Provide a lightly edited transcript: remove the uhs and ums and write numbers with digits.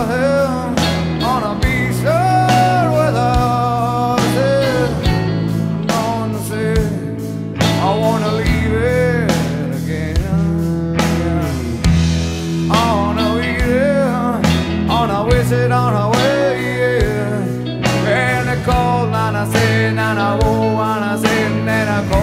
on a beach road with horses. Don't say I wanna leave it again. I wanna leave it on a visit on a way. And I call and I say and I go and I say and I go.